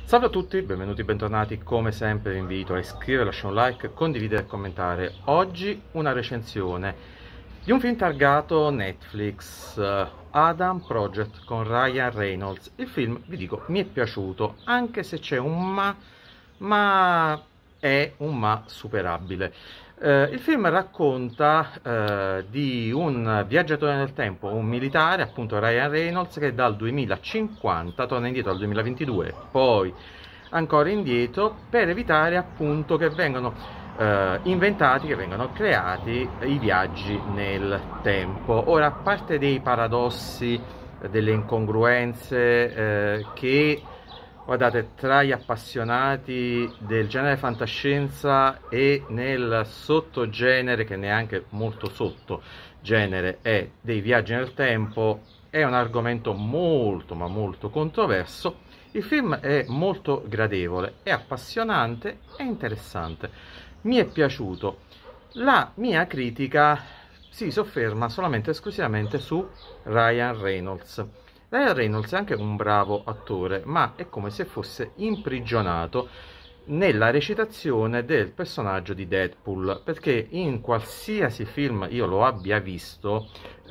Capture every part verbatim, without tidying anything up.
Salve a tutti, benvenuti, bentornati. Come sempre vi invito a iscrivervi, lasciare un like, condividere e commentare. Oggi una recensione di un film targato Netflix, uh, Adam Project con Ryan Reynolds. Il film, vi dico, mi è piaciuto, anche se c'è un ma, ma è un ma superabile. Uh, il film racconta uh, di un viaggiatore nel tempo, un militare, appunto Ryan Reynolds, che dal duemilacinquanta torna indietro al duemilaventidue, poi ancora indietro, per evitare appunto che vengano uh, inventati, che vengano creati i viaggi nel tempo. Ora, a parte dei paradossi, delle incongruenze eh, che... Guardate, tra gli appassionati del genere fantascienza e nel sottogenere, che neanche molto sottogenere, è dei viaggi nel tempo, è un argomento molto ma molto controverso. Il film è molto gradevole, è appassionante e interessante. Mi è piaciuto. La mia critica si sofferma solamente e esclusivamente su Ryan Reynolds. Ryan Reynolds è anche un bravo attore, ma è come se fosse imprigionato nella recitazione del personaggio di Deadpool, perché in qualsiasi film io lo abbia visto,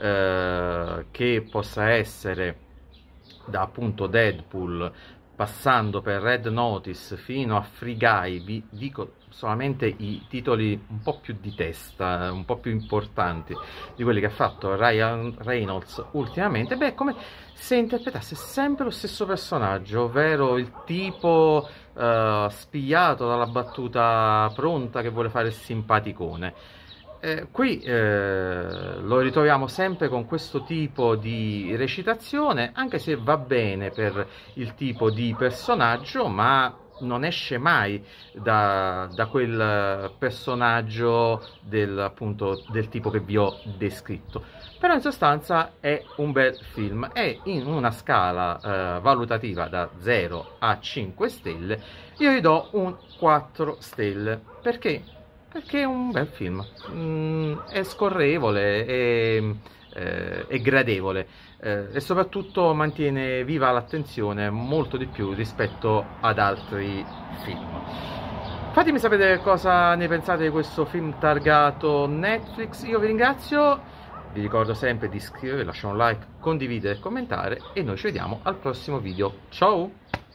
eh, che possa essere da appunto Deadpool, passando per Red Notice fino a Free Guy, vi dico solamente i titoli un po' più di testa, un po' più importanti di quelli che ha fatto Ryan Reynolds ultimamente, beh, è come se interpretasse sempre lo stesso personaggio, ovvero il tipo uh, spigliato dalla battuta pronta che vuole fare il simpaticone. Eh, qui eh, lo ritroviamo sempre con questo tipo di recitazione, anche se va bene per il tipo di personaggio, ma non esce mai da, da quel personaggio del, appunto, del tipo che vi ho descritto. Però in sostanza è un bel film, è in una scala eh, valutativa da zero a cinque stelle, io gli do un quattro stelle. Perché? Perché è un bel film, mm, è scorrevole, è, eh, è gradevole eh, e soprattutto mantiene viva l'attenzione molto di più rispetto ad altri film. Fatemi sapere cosa ne pensate di questo film targato Netflix. Io vi ringrazio, vi ricordo sempre di iscrivervi, lasciare un like, condividere e commentare e noi ci vediamo al prossimo video. Ciao!